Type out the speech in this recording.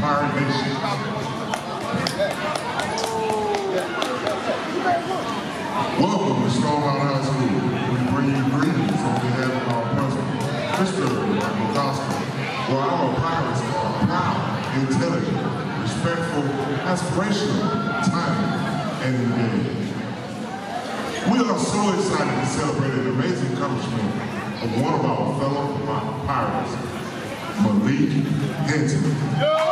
Pirate Nation. Welcome to Stronghold High School. We bring you greetings on behalf of our president, Mr. McCoskey, where our pirates are proud, intelligent, respectful, aspirational, timely, and engaged. We are so excited to celebrate an amazing accomplishment of one of our fellow pirates, Malik Hinton.